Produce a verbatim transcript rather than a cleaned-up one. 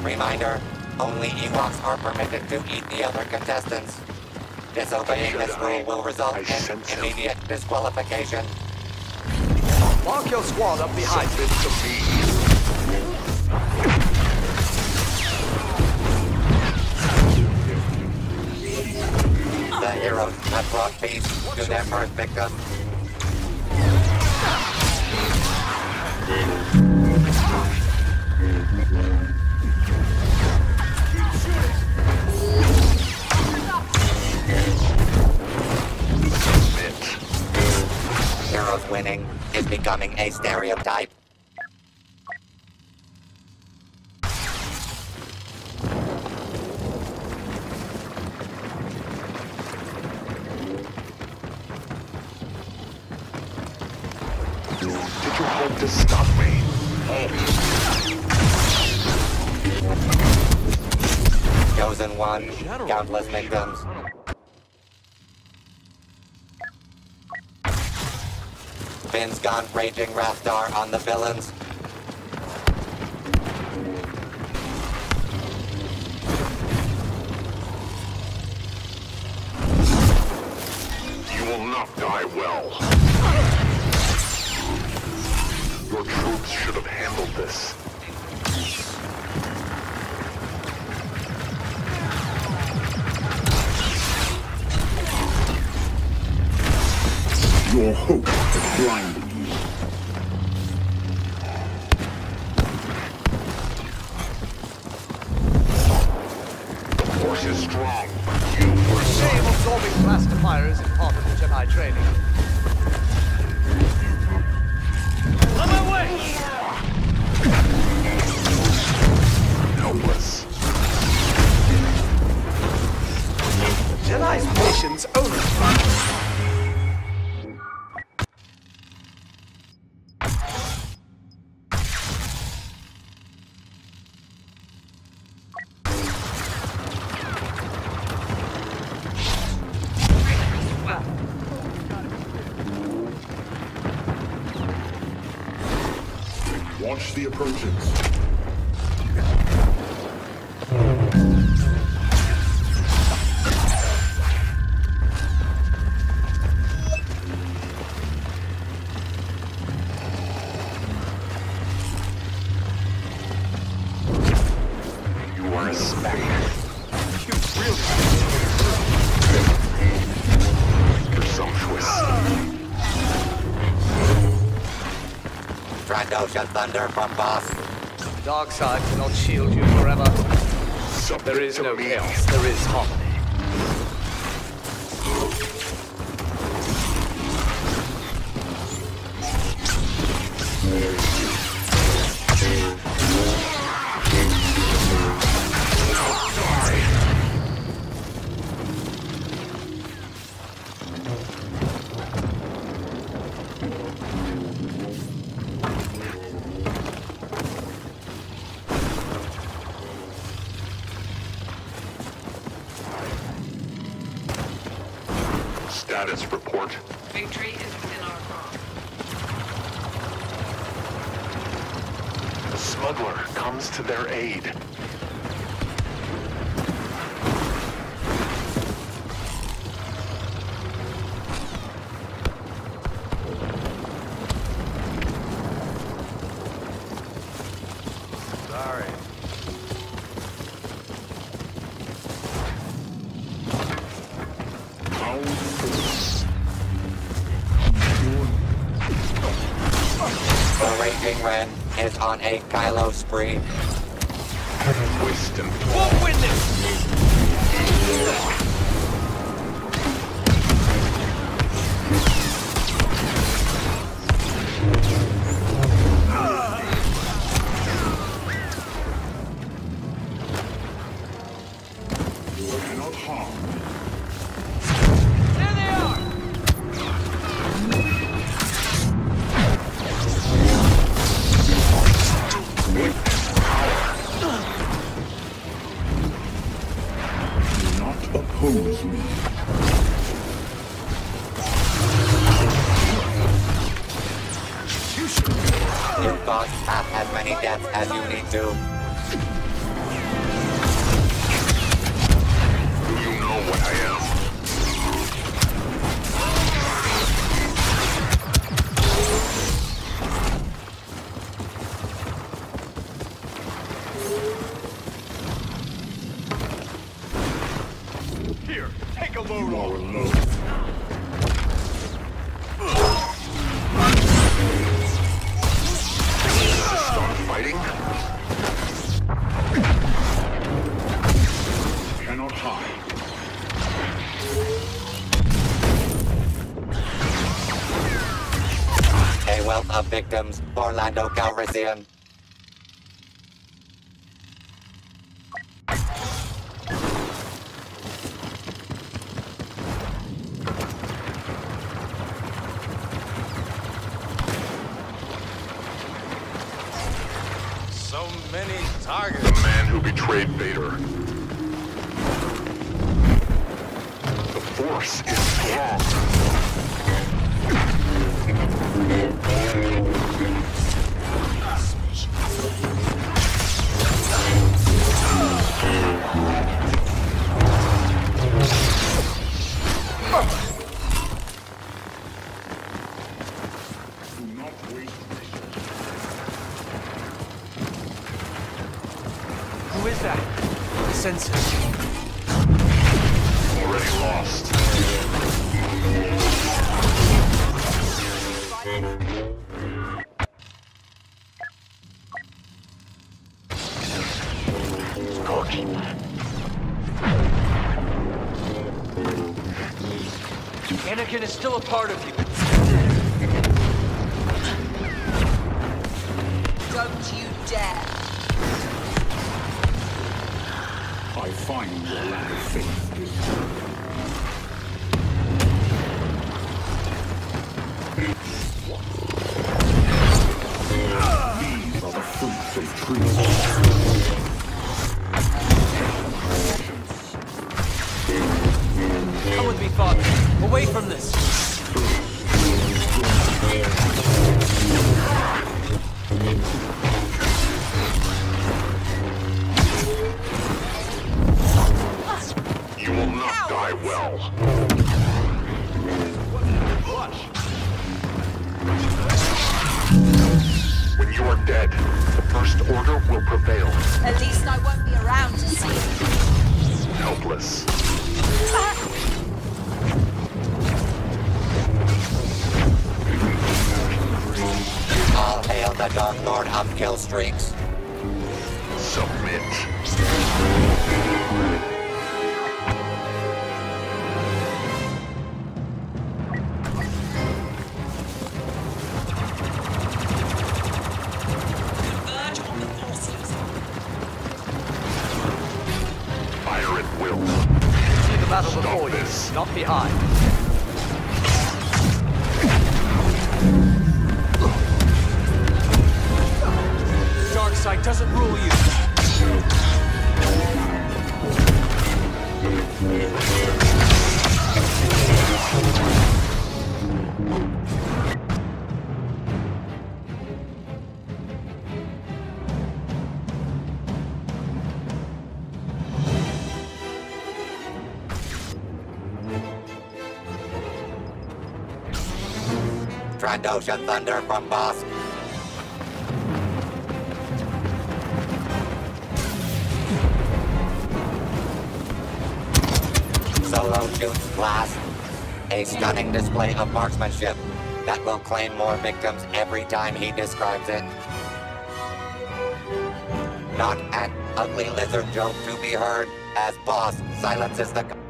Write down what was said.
Reminder, only Ewoks are permitted to eat the other contestants. Disobeying this rule will result in immediate disqualification. Mark your squad up behind you. The heroes have brought peace to their first victim. Heroes winning is becoming a stereotype. Did you hope to stop me? Chosen one, countless victims. Finn's gone raging Rathdar on the villains. You will not die well. Your troops should have handled this. Your hope has blinded you. The force is strong. You were Shame absorbing blaster fire isn't part of the Jedi training. On my way! helpless. The Jedi's patience only runs. Launch the approaches. You are a spectre. You really Presumptuous. Trandoshan thunder from boss. The dark side cannot shield you forever. There is no chaos, there is harmony. Status report. Victory is within our grasp. The smuggler comes to their aid. Sorry. The Raging Ren is on a Kylo spree. Twist and Won't win this! Cannot harm. There they are! Do not oppose me. You caused half as many deaths as you need to. You know what I am. Here, take a load You are off. alone. Start fighting? Cannot hide. A wealth of victims for Lando Calrissian. So many targets. The man who betrayed Vader. The Force is strong. Do not waste resources. Who is that? I sense it. Already lost. Cooking. Anakin is still a part of you. Don't you dare! I find your land of faith disturbing. These are the fruits of treason. Come with me, Father. Away from this. You will not die well. When you are dead, the First Order will prevail. At least I won't be around to see it. Helpless. All hail the Dark Lord of Kill Streaks. Submit. Converge on the forces. Fire at will. See the battle Stop before this. you, not behind. Dark side doesn't rule you. Trandoshan Thunder from Bosk. Solo shoots blast. A stunning display of marksmanship that will claim more victims every time he describes it. Not an ugly lizard joke to be heard as Bosk silences the...